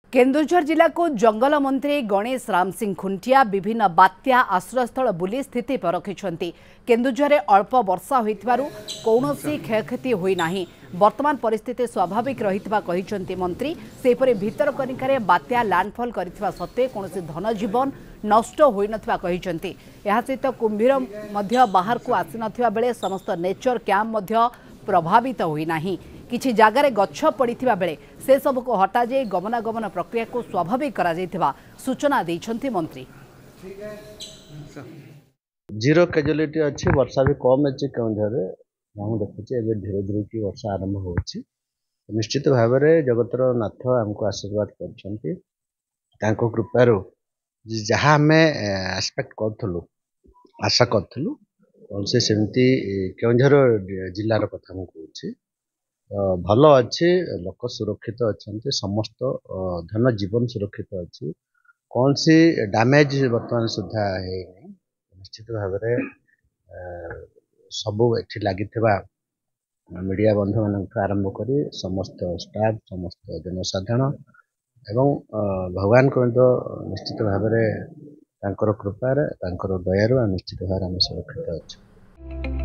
केन्दुझर जिला को जंगल मंत्री गणेश राम सिंह खुंटिया विभिन्न बात्या आश्रयस्थल बुली स्थिति परखिंट केन्दुझर अल्प वर्षा होइथिबारु कौनसी क्षयक्षति होई नाही। वर्तमान परिस्थिति स्वाभाविक रही मंत्री सेपरि भितरकनिकार बात्या लैंडफॉल करथिबा सत्वे कौनसी धनजीवन नष्ट होई नथिबा कहिसंती। एहा सहित कुंभीर मध्य बाहर को आसी नथिबा बेले समस्त नेचर कैंप मध्य प्रभावित होई नाही। किछि जागारे गच्छ पड़िथिबा बेले से सब को हटा जाई गमनागमन प्रक्रिया को स्वाभाविक करा जायथिबा सूचना दैछंती मंत्री। जीरो कैजुअलिटी अच्छी वर्षा भी कम अच्छी केउंझर देखुचे एबे धीरे धीरे की वर्षा आरंभ होछि। निश्चित भाव में जगतर नाथ हमको आशीर्वाद करछंती तांको कृपारो जहाँ आम एक्सपेक्ट करूँ आशा करूँ से सेमती केउंझर जिलार कथा मु कहूँ भल अच्छे लोक सुरक्षित अच्छा समस्त धन जीवन सुरक्षित अच्छी कौन सी डैमेज बर्तमान सुधा है निश्चित भाव सबू एठी लगी मीडिया बंधु मान आरंभ कर समस्त स्टाफ समस्त जनसाधारण एवं भगवान को निश्चित भाव में कृपार दयारू निश्चित भाव में सुरक्षित अच्छा।